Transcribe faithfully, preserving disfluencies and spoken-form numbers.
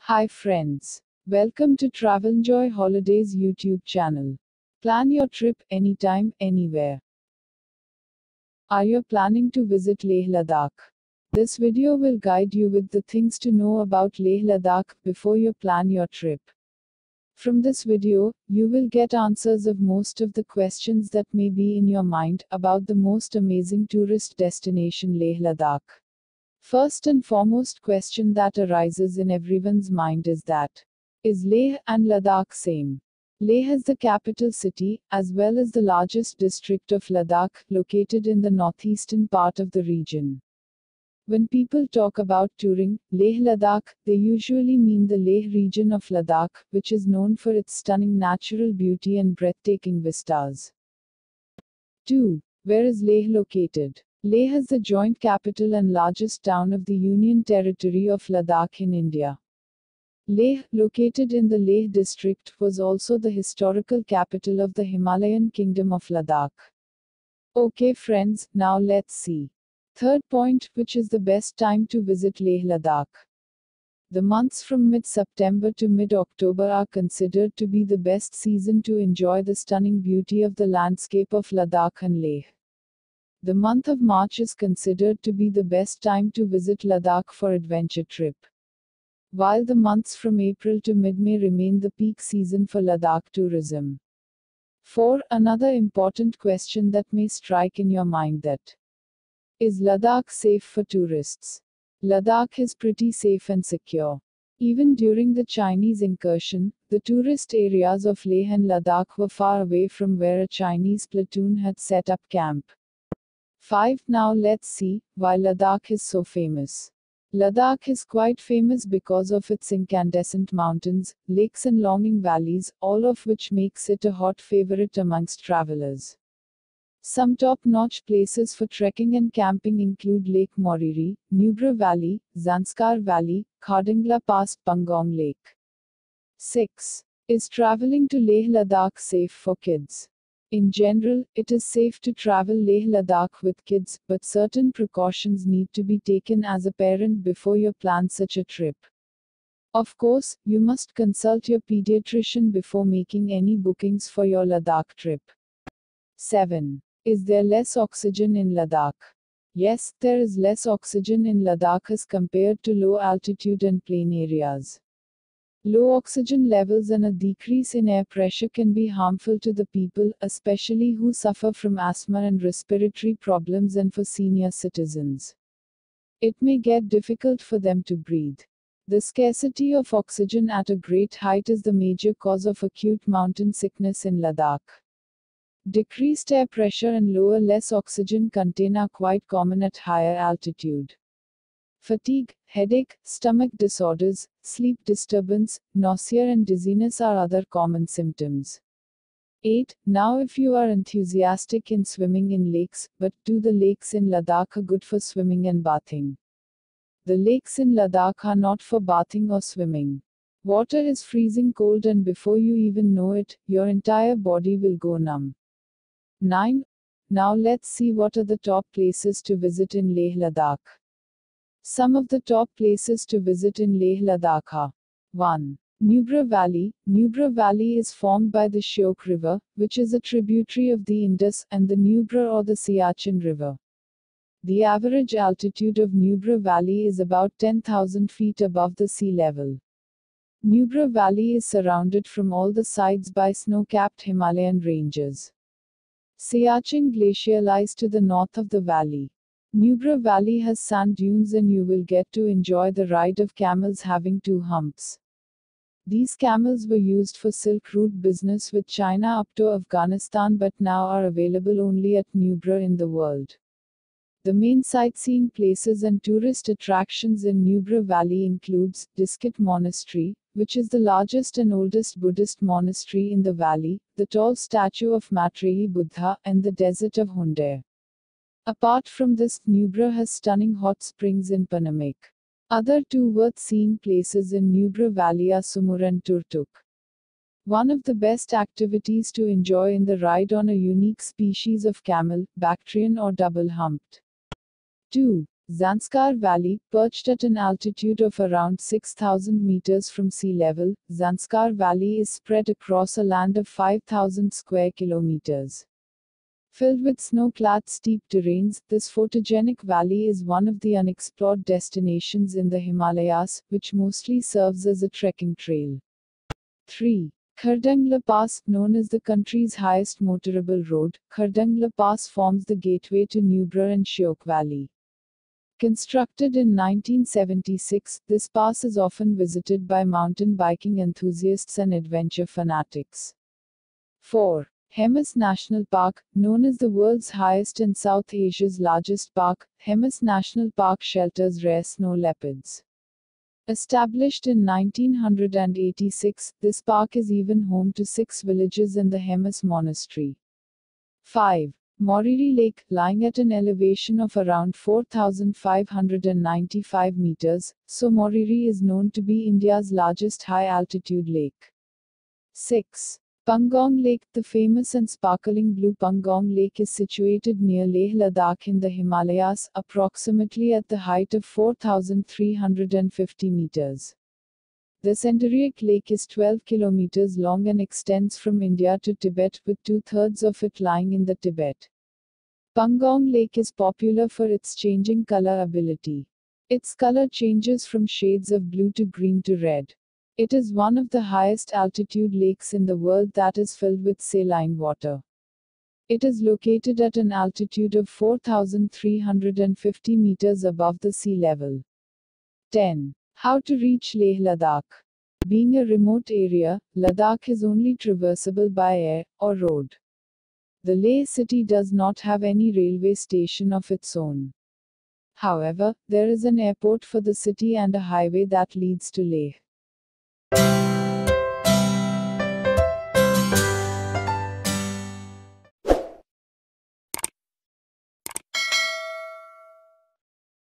Hi friends. Welcome to Traveljoy Holidays YouTube channel. Plan your trip anytime, anywhere. Are you planning to visit Leh Ladakh? This video will guide you with the things to know about Leh Ladakh before you plan your trip. From this video, you will get answers of most of the questions that may be in your mind about the most amazing tourist destination Leh Ladakh. First and foremost question that arises in everyone's mind is that, is Leh and Ladakh same? Leh is the capital city, as well as the largest district of Ladakh, located in the northeastern part of the region. When people talk about touring Leh Ladakh, they usually mean the Leh region of Ladakh, which is known for its stunning natural beauty and breathtaking vistas. two. Where is Leh located? Leh is the joint capital and largest town of the Union Territory of Ladakh in India. Leh, located in the Leh district, was also the historical capital of the Himalayan kingdom of Ladakh. Okay friends, now let's see. Third point, which is the best time to visit Leh Ladakh? The months from mid-September to mid-October are considered to be the best season to enjoy the stunning beauty of the landscape of Ladakh and Leh. The month of March is considered to be the best time to visit Ladakh for adventure trip, while the months from April to mid-May remain the peak season for Ladakh tourism. four. Another important question that may strike in your mind that, is Ladakh safe for tourists? Ladakh is pretty safe and secure. Even during the Chinese incursion, the tourist areas of Leh and Ladakh were far away from where a Chinese platoon had set up camp. five. Now let's see why Ladakh is so famous. Ladakh is quite famous because of its incandescent mountains, lakes and longing valleys, all of which makes it a hot favorite amongst travelers. Some top-notch places for trekking and camping include Lake Moriri, Nubra Valley, Zanskar Valley, Khardingla Pass, Pangong Lake. six. Is traveling to Leh Ladakh safe for kids? In general, it is safe to travel Leh Ladakh with kids, but certain precautions need to be taken as a parent before you plan such a trip. Of course, you must consult your pediatrician before making any bookings for your Ladakh trip. seven. Is there less oxygen in Ladakh? Yes, there is less oxygen in Ladakh as compared to low altitude and plain areas. Low oxygen levels and a decrease in air pressure can be harmful to the people, especially who suffer from asthma and respiratory problems, and for senior citizens. It may get difficult for them to breathe. The scarcity of oxygen at a great height is the major cause of acute mountain sickness in Ladakh. Decreased air pressure and lower less oxygen content are quite common at higher altitude. Fatigue, headache, stomach disorders, sleep disturbance, nausea and dizziness are other common symptoms. eight. Now if you are enthusiastic in swimming in lakes, but do the lakes in Ladakh are good for swimming and bathing? The lakes in Ladakh are not for bathing or swimming. Water is freezing cold and before you even know it, your entire body will go numb. nine. Now let's see what are the top places to visit in Leh Ladakh. Some of the top places to visit in Leh Ladakh are: one. Nubra Valley. Nubra Valley is formed by the Shyok River, which is a tributary of the Indus, and the Nubra or the Siachen River. The average altitude of Nubra Valley is about ten thousand feet above the sea level. Nubra Valley is surrounded from all the sides by snow-capped Himalayan ranges. Siachen Glacier lies to the north of the valley. Nubra Valley has sand dunes and you will get to enjoy the ride of camels having two humps. These camels were used for Silk Route business with China up to Afghanistan but now are available only at Nubra in the world. The main sightseeing places and tourist attractions in Nubra Valley includes Diskit Monastery, which is the largest and oldest Buddhist monastery in the valley, the tall statue of Maitreyi Buddha, and the desert of Hundair. Apart from this, Nubra has stunning hot springs in Panamek. Other two worth seeing places in Nubra Valley are Sumur and Turtuk. One of the best activities to enjoy in the ride on a unique species of camel, Bactrian or double-humped. two. Zanskar Valley, perched at an altitude of around six thousand meters from sea level, Zanskar Valley is spread across a land of five thousand square kilometers. Filled with snow-clad steep terrains, this photogenic valley is one of the unexplored destinations in the Himalayas, which mostly serves as a trekking trail. three. Khardangla Pass, known as the country's highest motorable road, Khardangla Pass forms the gateway to Nubra and Shyok Valley. Constructed in nineteen seventy-six, this pass is often visited by mountain biking enthusiasts and adventure fanatics. four. Hemis National Park, known as the world's highest and South Asia's largest park, Hemis National Park shelters rare snow leopards. Established in nineteen eighty-six, this park is even home to six villages and the Hemis Monastery. five. Moriri Lake, lying at an elevation of around four thousand five hundred ninety-five meters, so Moriri is known to be India's largest high-altitude lake. six. Pangong Lake, the famous and sparkling blue Pangong Lake is situated near Leh Ladakh in the Himalayas, approximately at the height of four thousand three hundred fifty meters. The Sendiriak Lake is twelve kilometers long and extends from India to Tibet, with two-thirds of it lying in the Tibet. Pangong Lake is popular for its changing color ability. Its color changes from shades of blue to green to red. It is one of the highest altitude lakes in the world that is filled with saline water. It is located at an altitude of four thousand three hundred fifty meters above the sea level. ten. How to reach Leh Ladakh. Being a remote area, Ladakh is only traversable by air or road. The Leh city does not have any railway station of its own. However, there is an airport for the city and a highway that leads to Leh.